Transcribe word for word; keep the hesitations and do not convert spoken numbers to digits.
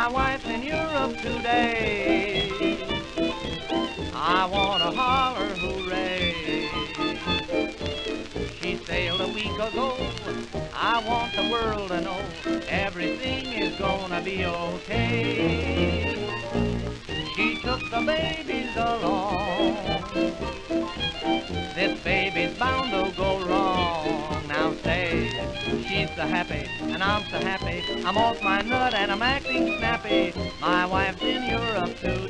wife's in Europe today. I want to holler hooray. She sailed a week ago. I want the world to know everything is gonna be okay. She took the babies along. This baby's bound to go wrong. Now say, she's so happy and I'm so happy. I'm off my nut and I'm acting snappy. My wife's in Europe today.